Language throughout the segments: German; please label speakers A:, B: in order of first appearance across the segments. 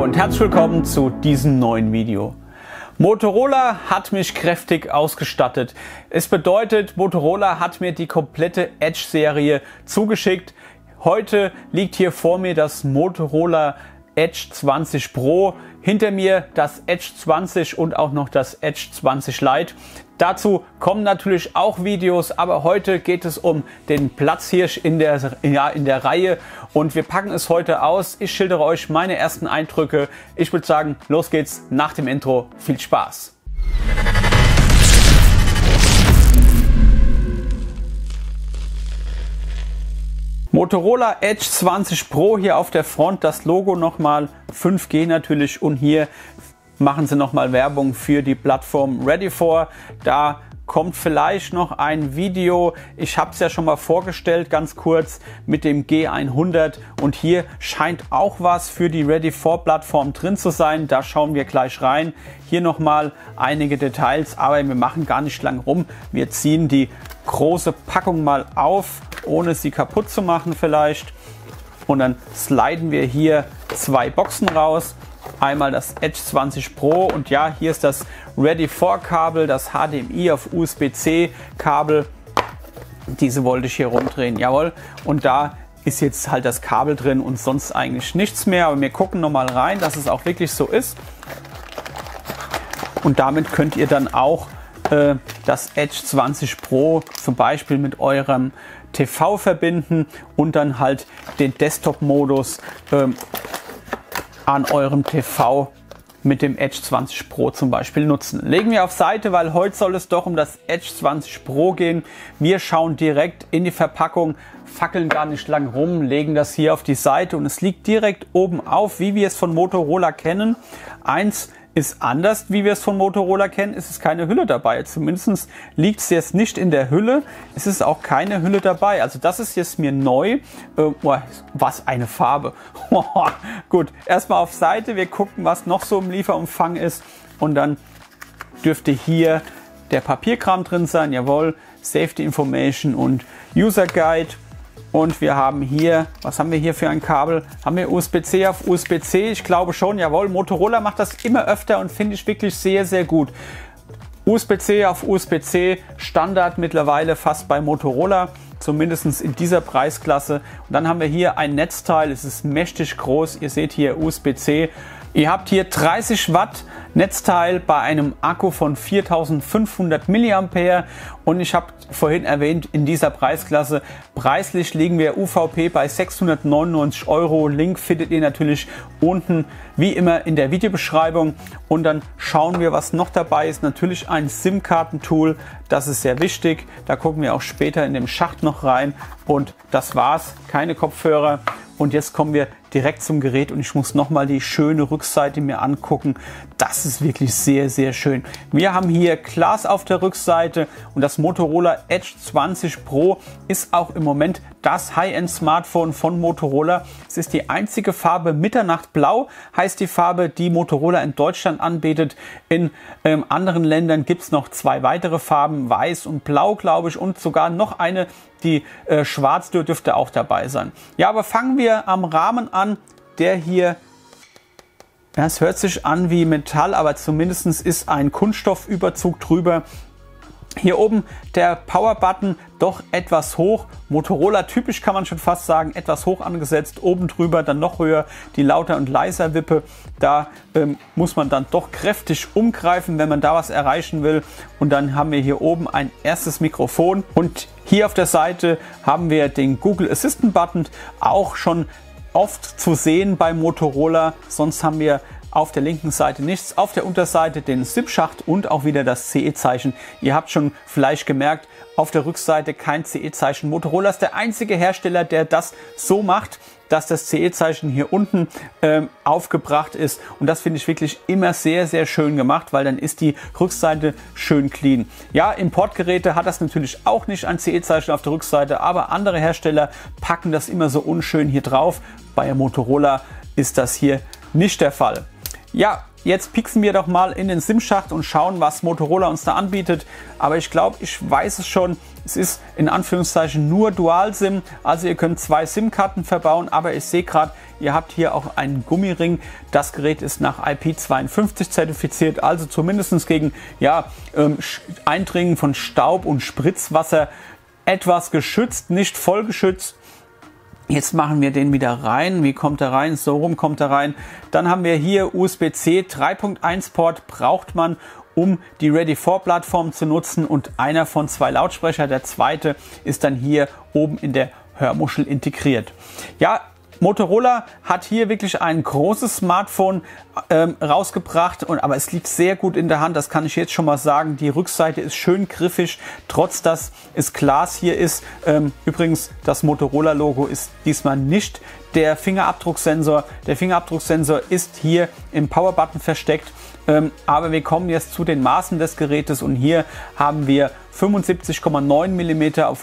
A: und herzlich willkommen zu diesem neuen Video. Motorola hat mich kräftig ausgestattet. Es bedeutet, Motorola hat mir die komplette Edge-Serie zugeschickt. Heute liegt hier vor mir das Motorola Edge 20 Pro, hinter mir das Edge 20 und auch noch das Edge 20 Lite. Dazu kommen natürlich auch Videos, aber heute geht es um den Platzhirsch in der Reihe und wir packen es heute aus. Ich schildere euch meine ersten Eindrücke. Ich würde sagen, los geht's nach dem Intro. Viel Spaß! Motorola Edge 20 Pro hier auf der Front, das Logo nochmal 5G natürlich und hier machen sie nochmal Werbung für die Plattform Ready4. Da kommt vielleicht noch ein Video, ich habe es ja schon mal vorgestellt, ganz kurz mit dem G100 und hier scheint auch was für die Ready4 Plattform drin zu sein, da schauen wir gleich rein. Hier nochmal einige Details, aber wir machen gar nicht lang rum, wir ziehen die große Packung mal auf, ohne sie kaputt zu machen vielleicht, und dann sliden wir hier zwei Boxen raus. Einmal das Edge 20 Pro und ja, hier ist das Ready4 Kabel, das HDMI auf USB-C Kabel. Diese wollte ich hier rumdrehen, jawohl. Und da ist jetzt halt das Kabel drin und sonst eigentlich nichts mehr. Aber wir gucken nochmal rein, dass es auch wirklich so ist. Und damit könnt ihr dann auch das Edge 20 Pro zum Beispiel mit eurem TV verbinden und dann halt den Desktop-Modus an eurem TV mit dem Edge 20 Pro zum Beispiel nutzen. Legen wir auf Seite, weil heute soll es doch um das Edge 20 Pro gehen. Wir schauen direkt in die Verpackung, fackeln gar nicht lang rum, legen das hier auf die Seite und es liegt direkt oben auf, wie wir es von Motorola kennen. Eins ist anders, wie wir es von Motorola kennen, es ist keine Hülle dabei. Zumindest liegt es jetzt nicht in der Hülle. Es ist auch keine Hülle dabei. Also das ist jetzt mir neu. Was eine Farbe. Gut, erstmal auf Seite. Wir gucken, was noch so im Lieferumfang ist. Und dann dürfte hier der Papierkram drin sein. Jawohl, Safety Information und User Guide. Und wir haben hier, was haben wir hier für ein Kabel? Haben wir USB-C auf USB-C? Ich glaube schon, jawohl. Motorola macht das immer öfter und finde ich wirklich sehr, sehr gut. USB-C auf USB-C, Standard mittlerweile fast bei Motorola, zumindest in dieser Preisklasse. Und dann haben wir hier ein Netzteil, es ist mächtig groß. Ihr seht hier USB-C. Ihr habt hier 30 Watt Netzteil bei einem Akku von 4500 mAh und ich habe vorhin erwähnt, in dieser Preisklasse preislich liegen wir UVP bei 699 Euro. Link findet ihr natürlich unten wie immer in der Videobeschreibung und dann schauen wir, was noch dabei ist. Natürlich ein SIM-Karten-Tool, das ist sehr wichtig. Da gucken wir auch später in dem Schacht noch rein und das war's, keine Kopfhörer. Und jetzt kommen wir direkt zum Gerät und ich muss nochmal die schöne Rückseite mir angucken. Das ist wirklich sehr, sehr schön. Wir haben hier Glas auf der Rückseite und das Motorola Edge 20 Pro ist auch im Moment das High-End-Smartphone von Motorola. Es ist die einzige Farbe Mitternachtblau, heißt die Farbe, die Motorola in Deutschland anbietet. In anderen Ländern gibt es noch zwei weitere Farben, Weiß und Blau, glaube ich, und sogar noch eine, die Schwarz dürfte auch dabei sein. Ja, aber fangen wir am Rahmen an, der hier, ja, es hört sich an wie Metall, aber zumindest ist ein Kunststoffüberzug drüber. Hier oben der Power-Button doch etwas hoch, Motorola typisch kann man schon fast sagen, etwas hoch angesetzt, oben drüber dann noch höher die Lauter- und Leiser-Wippe. Da muss man dann doch kräftig umgreifen, wenn man da was erreichen will. Und dann haben wir hier oben ein erstes Mikrofon und hier auf der Seite haben wir den Google Assistant-Button, auch schon oft zu sehen bei Motorola, sonst haben wir auf der linken Seite nichts, auf der Unterseite den SIM-Schacht und auch wieder das CE-Zeichen. Ihr habt schon vielleicht gemerkt, auf der Rückseite kein CE-Zeichen. Motorola ist der einzige Hersteller, der das so macht, dass das CE-Zeichen hier unten aufgebracht ist und das finde ich wirklich immer sehr, sehr schön gemacht, weil dann ist die Rückseite schön clean. Ja, Importgeräte hat das natürlich auch nicht ein CE-Zeichen auf der Rückseite, aber andere Hersteller packen das immer so unschön hier drauf. Bei Motorola ist das hier nicht der Fall. Ja, jetzt pixen wir doch mal in den SIM-Schacht und schauen, was Motorola uns da anbietet. Aber ich glaube, ich weiß es schon, es ist in Anführungszeichen nur Dual-SIM. Also ihr könnt zwei SIM-Karten verbauen, aber ich sehe gerade, Ihr habt hier auch einen Gummiring. Das Gerät ist nach IP52 zertifiziert, also zumindest gegen Eindringen von Staub und Spritzwasser etwas geschützt, nicht voll geschützt. Jetzt machen wir den wieder rein. Wie kommt er rein? So rum kommt er rein. Dann haben wir hier USB-C 3.1 Port, braucht man, um die Ready4-Plattform zu nutzen, und einer von 2 Lautsprecher. Der zweite ist dann hier oben in der Hörmuschel integriert. Ja, Motorola hat hier wirklich ein großes Smartphone rausgebracht, aber es liegt sehr gut in der Hand, das kann ich jetzt schon mal sagen. Die Rückseite ist schön griffig, trotz dass es Glas hier ist. Übrigens, das Motorola-Logo ist diesmal nicht der Fingerabdrucksensor. Der Fingerabdrucksensor ist hier im Powerbutton versteckt. Aber wir kommen jetzt zu den Maßen des Gerätes, und hier haben wir 75,9 mm auf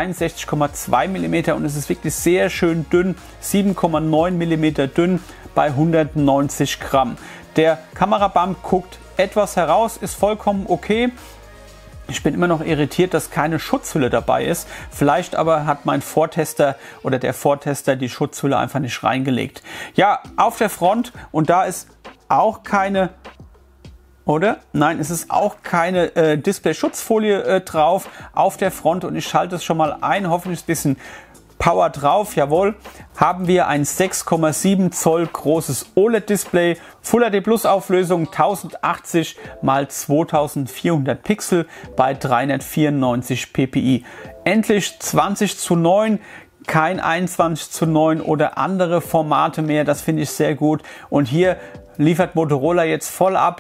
A: 163,2 mm, und es ist wirklich sehr schön dünn, 7,9 mm dünn bei 190 Gramm. Der Kamerabump guckt etwas heraus, ist vollkommen okay. Ich bin immer noch irritiert, dass keine Schutzhülle dabei ist. Vielleicht aber hat mein Vortester oder der Vortester die Schutzhülle einfach nicht reingelegt. Ja, auf der Front, und da ist auch keine... Oder? Nein, es ist auch keine Display-Schutzfolie drauf auf der Front, und ich schalte es schon mal ein. Hoffentlich ein bisschen Power drauf. Jawohl, haben wir ein 6,7 Zoll großes OLED-Display, Full HD Plus Auflösung 1080 x 2400 Pixel bei 394 ppi. Endlich 20:9. Kein 21:9 oder andere Formate mehr. Das finde ich sehr gut. Und hier liefert Motorola jetzt voll ab.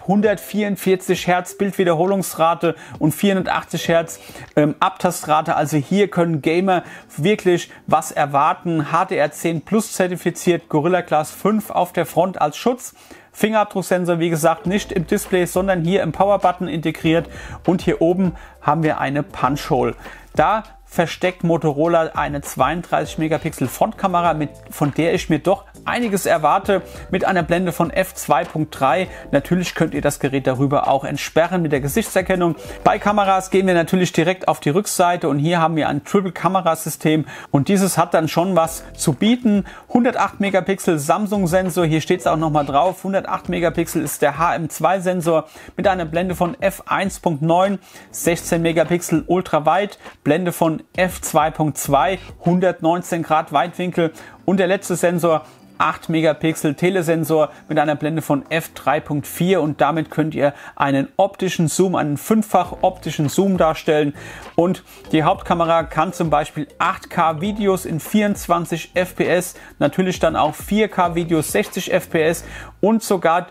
A: 144 Hertz Bildwiederholungsrate und 480 Hertz Abtastrate. Also hier können Gamer wirklich was erwarten. HDR10 Plus zertifiziert, Gorilla Glass 5 auf der Front als Schutz. Fingerabdrucksensor, wie gesagt, nicht im Display, sondern hier im Powerbutton integriert. Und hier oben haben wir eine Punch Hole. Da versteckt Motorola eine 32 Megapixel Frontkamera, von der ich mir doch einiges erwarte, mit einer Blende von f2.3. Natürlich könnt ihr das Gerät darüber auch entsperren mit der Gesichtserkennung. Bei Kameras gehen wir natürlich direkt auf die Rückseite, und hier haben wir ein Triple-Kamerasystem, und dieses hat dann schon was zu bieten. 108 Megapixel Samsung-Sensor, hier steht es auch nochmal drauf. 108 Megapixel ist der HM2-Sensor mit einer Blende von f1.9, 16 Megapixel Ultraweit, Blende von f2.2, 119 Grad Weitwinkel, und der letzte Sensor 8 Megapixel Telesensor mit einer Blende von f3.4, und damit könnt ihr einen optischen Zoom, einen 5-fach optischen Zoom darstellen, und die Hauptkamera kann zum Beispiel 8K Videos in 24 FPS, natürlich dann auch 4K Videos 60 FPS, und sogar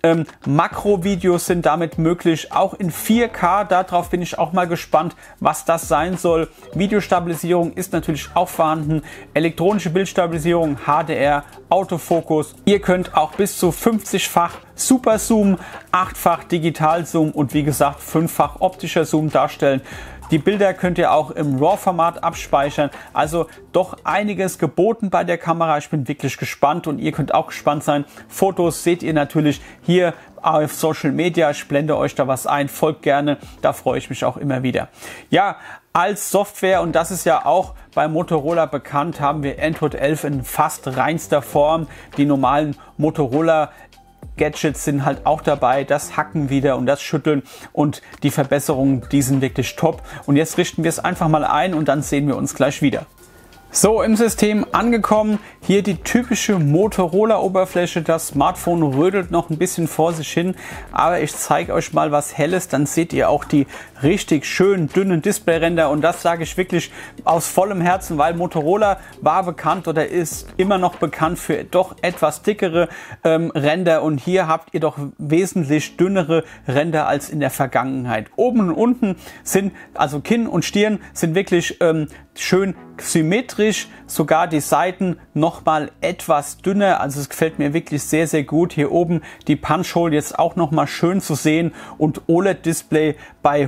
A: Makrovideos sind damit möglich, auch in 4K. Darauf bin ich auch mal gespannt, was das sein soll. Videostabilisierung ist natürlich auch vorhanden. Elektronische Bildstabilisierung, HDR, Autofokus. Ihr könnt auch bis zu 50-fach Super Zoom, 8-fach Digital Zoom und wie gesagt 5-fach optischer Zoom darstellen. Die Bilder könnt ihr auch im RAW-Format abspeichern. Also doch einiges geboten bei der Kamera. Ich bin wirklich gespannt, und ihr könnt auch gespannt sein. Fotos seht ihr natürlich hier auf Social Media. Ich blende euch da was ein. Folgt gerne, da freue ich mich auch immer wieder. Ja, als Software, und das ist ja auch bei Motorola bekannt, haben wir Android 11 in fast reinster Form. Die normalen Motorola Gadgets sind halt auch dabei, das Hacken wieder und das Schütteln, und die Verbesserungen, die sind wirklich top. Und jetzt richten wir es einfach mal ein, und dann sehen wir uns gleich wieder. So, im System angekommen, hier die typische Motorola-Oberfläche. Das Smartphone rödelt noch ein bisschen vor sich hin, aber ich zeige euch mal was Helles, dann seht ihr auch die richtig schönen dünnen Displayränder, und das sage ich wirklich aus vollem Herzen, weil Motorola war bekannt oder ist immer noch bekannt für doch etwas dickere Ränder, und hier habt ihr doch wesentlich dünnere Ränder als in der Vergangenheit. Oben und unten sind, also Kinn und Stirn sind wirklich schön symmetrisch, sogar die Seiten nochmal etwas dünner, also es gefällt mir wirklich sehr, sehr gut. Hier oben die Punch Hole jetzt auch nochmal schön zu sehen, und OLED-Display bei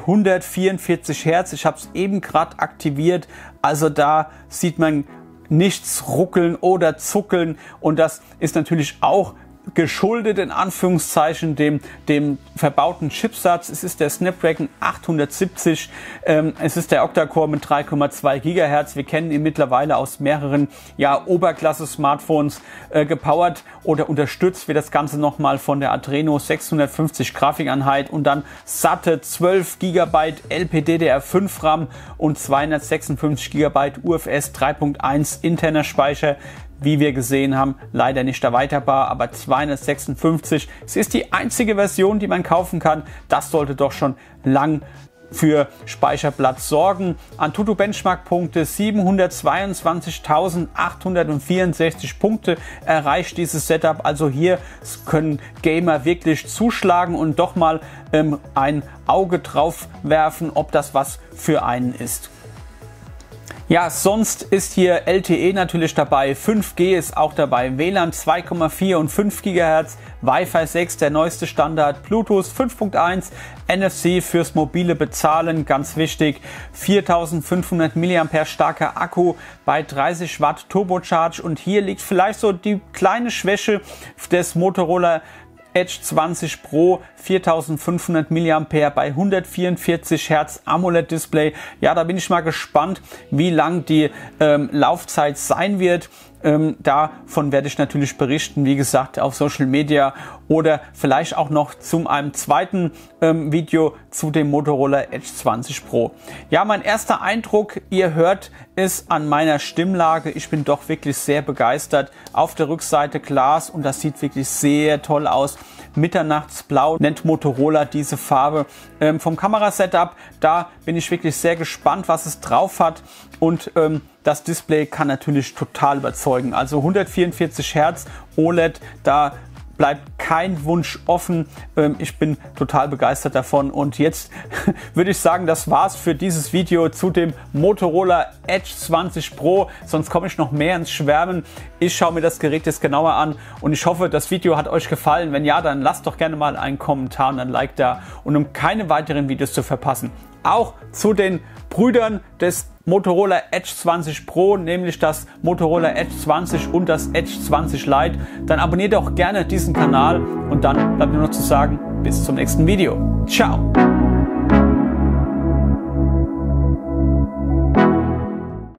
A: 144 Hertz. Ich habe es eben gerade aktiviert, also da sieht man nichts ruckeln oder zuckeln, und das ist natürlich auch geschuldet in Anführungszeichen dem verbauten Chipsatz. Es ist der Snapdragon 870, es ist der Octa-Core mit 3,2 GHz. Wir kennen ihn mittlerweile aus mehreren Oberklasse-Smartphones gepowert oder unterstützt wird das Ganze nochmal von der Adreno 650 Grafikeinheit und dann satte 12 GB LPDDR5 RAM und 256 GB UFS 3.1 interner Speicher. Wie wir gesehen haben, leider nicht erweiterbar, aber 256. Es ist die einzige Version, die man kaufen kann. Das sollte doch schon lang für Speicherplatz sorgen. Antutu Benchmark-Punkte 722.864 Punkte erreicht dieses Setup. Also hier können Gamer wirklich zuschlagen und doch mal ein Auge drauf werfen, ob das was für einen ist. Ja, sonst ist hier LTE natürlich dabei, 5G ist auch dabei, WLAN 2,4 und 5 GHz, Wi-Fi 6 der neueste Standard, Bluetooth 5.1, NFC fürs mobile Bezahlen, ganz wichtig, 4500 mAh starker Akku bei 30 Watt Turbocharge und hier liegt vielleicht so die kleine Schwäche des Motorola Edge 20 Pro, 4500 mAh bei 144 Hertz AMOLED-Display. Ja, da bin ich mal gespannt, wie lang die Laufzeit sein wird. Davon werde ich natürlich berichten, wie gesagt, auf Social Media oder vielleicht auch noch zu einem zweiten Video zu dem Motorola Edge 20 Pro. Ja, mein erster Eindruck, ihr hört es an meiner Stimmlage, ich bin doch wirklich sehr begeistert. Auf der Rückseite Glas und das sieht wirklich sehr toll aus. Mitternachtsblau nennt Motorola diese Farbe. Vom Kamerasetup, da bin ich wirklich sehr gespannt, was es drauf hat und das Display kann natürlich total überzeugen. Also 144 Hertz OLED, da bleibt kein Wunsch offen. Ich bin total begeistert davon und jetzt würde ich sagen, das war's für dieses Video zu dem Motorola Edge 20 Pro. Sonst komme ich noch mehr ins Schwärmen. Ich schaue mir das Gerät jetzt genauer an und ich hoffe, das Video hat euch gefallen. Wenn ja, dann lasst doch gerne mal einen Kommentar und ein Like da. Und um keine weiteren Videos zu verpassen, auch zu den Brüdern des Motorola Edge 20 Pro, nämlich das Motorola Edge 20 und das Edge 20 Lite, dann abonniert auch gerne diesen Kanal und dann bleibt mir noch zu sagen, bis zum nächsten Video. Ciao!